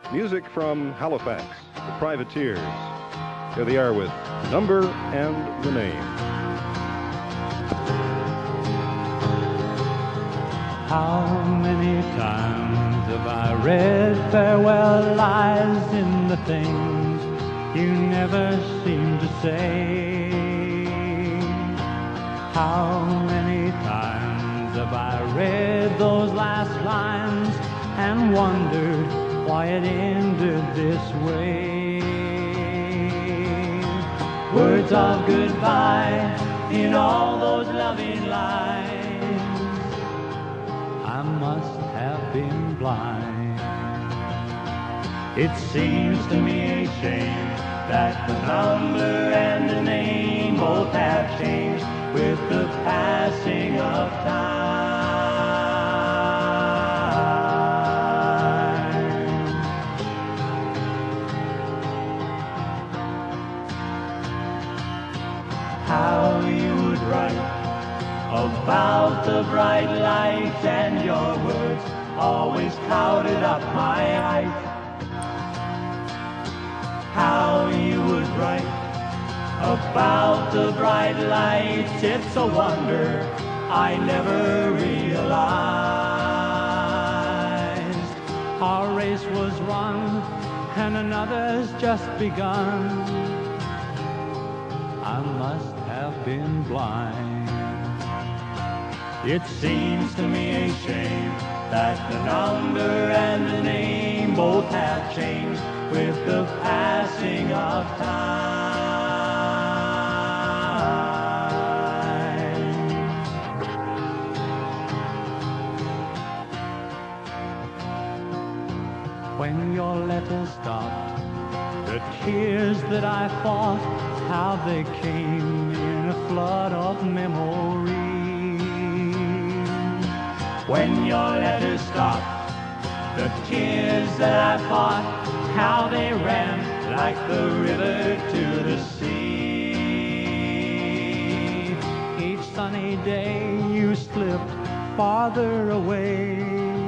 Music from Halifax, the Privateers. Here they are with Number and the Name. How many times have I read farewell lies in the things you never seem to say? How many times have I read those last lines and wondered why it ended this way? Words of goodbye in all those loving lines. I must have been blind. It seems to me a shame that the number and the name both have changed with the passing of time. How you would write about the bright lights, and your words always clouded up my eyes. How you would write about the bright lights, it's a wonder I never realized. Our race was run and another's just begun. I must have been blind. It seems to me a shame that the number and the name both have changed with the passing of time. When your letters stopped, the tears that I fought, how they came in a flood of memories. When your letters stopped, the tears that I fought, how they ran like the river to the sea. Each sunny day you slipped farther away.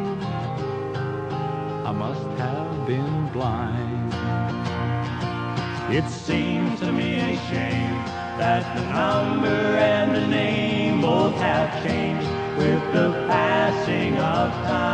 I must have been blind. It seems to me a shame that the number and the name both have changed with the passing of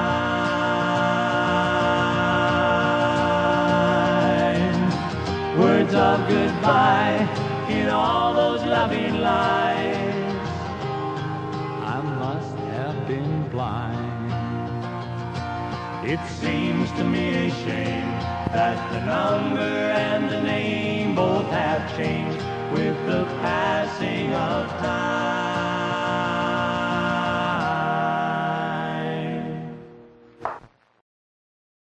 time. Words of goodbye in all those loving lies. I must have been blind. It seems to me a shame that the number and the name both have changed with the